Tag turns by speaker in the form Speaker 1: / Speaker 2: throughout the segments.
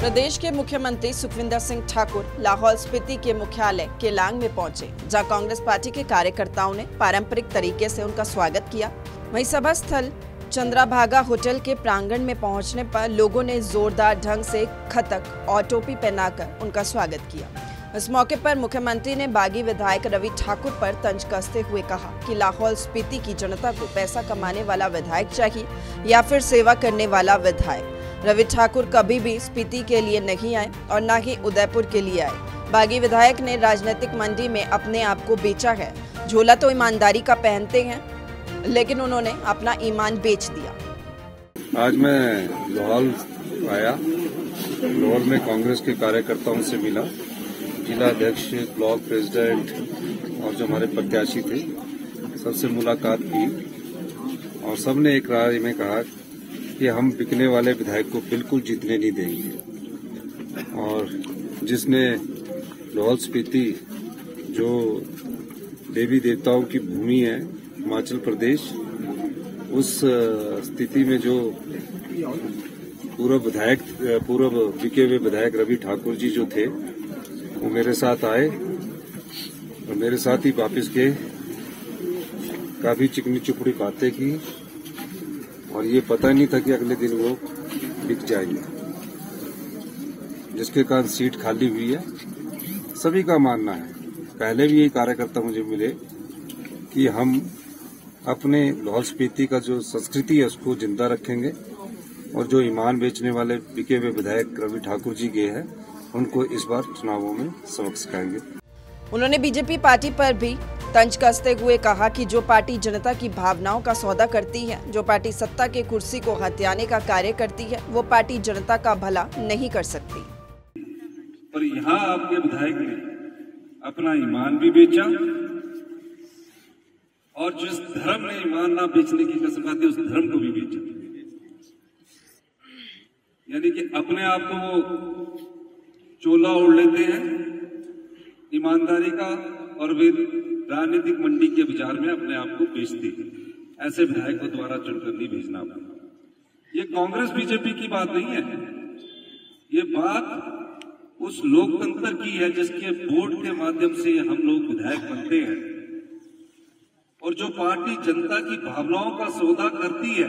Speaker 1: प्रदेश के मुख्यमंत्री सुखविंदर सिंह ठाकुर लाहौल स्पीति के मुख्यालय केलांग में पहुंचे, जहां कांग्रेस पार्टी के कार्यकर्ताओं ने पारंपरिक तरीके से उनका स्वागत किया। वहीं सभा स्थल चंद्राभागा होटल के प्रांगण में पहुंचने पर लोगों ने जोरदार ढंग से खतक और टोपी पहनाकर उनका स्वागत किया। इस मौके पर मुख्यमंत्री ने बागी विधायक रवि ठाकुर पर तंज कसते हुए कहा कि लाहौल स्पीति की जनता को पैसा कमाने वाला विधायक चाहिए या फिर सेवा करने वाला विधायक। रवि ठाकुर कभी भी स्पीति के लिए नहीं आए और न ही उदयपुर के लिए आए। बागी विधायक ने राजनीतिक मंडी में अपने आप को बेचा है। झोला तो ईमानदारी का पहनते हैं, लेकिन उन्होंने अपना ईमान बेच दिया।
Speaker 2: आज मैं लाहौल आया, लाहौल में कांग्रेस के कार्यकर्ताओं से मिला, जिला अध्यक्ष, ब्लॉक प्रेसिडेंट और जो हमारे प्रत्याशी थे सबसे मुलाकात की और सबने एक राय में कहा कि हम बिकने वाले विधायक को बिल्कुल जीतने नहीं देंगे। और जिसने लाहौल स्पीति जो देवी देवताओं की भूमि है हिमाचल प्रदेश, उस स्थिति में जो पूर्व बिके हुए विधायक रवि ठाकुर जी जो थे वो मेरे साथ आए और मेरे साथ ही वापस गए। काफी चिकनी चुपड़ी बातें की और ये पता नहीं था कि अगले दिन वो बिक जाएंगे, जिसके कारण सीट खाली हुई है। सभी का मानना है, पहले भी ये कार्यकर्ता मुझे मिले कि हम अपने लाहौल स्पीति का जो संस्कृति है उसको जिंदा रखेंगे और जो ईमान बेचने वाले बिके हुए विधायक रवि ठाकुर जी गए हैं उनको इस बार चुनावों में सबक सिखाएंगे।
Speaker 1: उन्होंने बीजेपी पार्टी पर भी तंज कसते हुए कहा कि जो पार्टी जनता की भावनाओं का सौदा करती है, जो पार्टी सत्ता के कुर्सी को हथियाने का कार्य करती है, वो पार्टी जनता का भला नहीं कर सकती।
Speaker 3: पर यहाँ आपके विधायक ने अपना ईमान भी बेचा और जिस धर्म ने ईमान ना बेचने की कसम खाती उस धर्म को भी बेचा। यानी कि अपने आप को वो चोला ओढ़ लेते हैं ईमानदारी का और वे राजनीतिक मंडी के विचार में अपने आप को बेचते हैं। ऐसे विधायक को द्वारा चुनकर नहीं भेजना। ये कांग्रेस बीजेपी की बात नहीं है, ये बात उस लोकतंत्र की है जिसके वोट के माध्यम से हम लोग विधायक बनते हैं और जो पार्टी जनता की भावनाओं का सौदा करती है।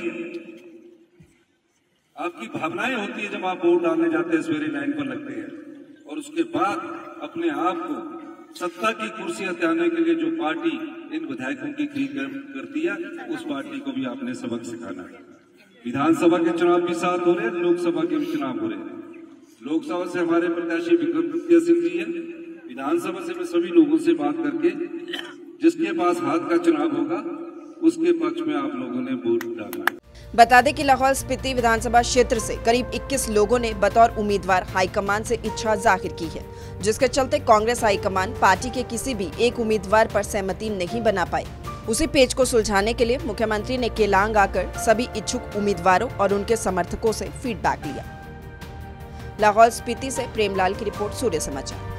Speaker 3: आपकी भावनाएं होती है जब आप वोट डालने जाते हैं, सवेरे लाइन पर लगते हैं और उसके बाद अपने आप को सत्ता की कुर्सी हथियाने के लिए जो पार्टी इन विधायकों की खरीद करती है, उस पार्टी को भी आपने सबक सिखाना है। विधानसभा के चुनाव भी साथ हो रहे हैं, लोकसभा के भी चुनाव हो रहे हैं। लोकसभा से हमारे प्रत्याशी विक्रमादित्य सिंह जी है, विधानसभा से मैं सभी लोगों से बात करके जिसके पास हाथ का चुनाव होगा उसके पक्ष में आप लोगों ने वोट डालना है।
Speaker 1: बता दें कि लाहौल स्पीति विधानसभा क्षेत्र से करीब 21 लोगों ने बतौर उम्मीदवार हाईकमान से इच्छा जाहिर की है, जिसके चलते कांग्रेस हाईकमान पार्टी के किसी भी एक उम्मीदवार पर सहमति नहीं बना पाई। उसी पेच को सुलझाने के लिए मुख्यमंत्री ने केलांग आकर सभी इच्छुक उम्मीदवारों और उनके समर्थकों से फीडबैक लिया। लाहौल स्पीति से प्रेमलाल की रिपोर्ट, सूर्य समाचार।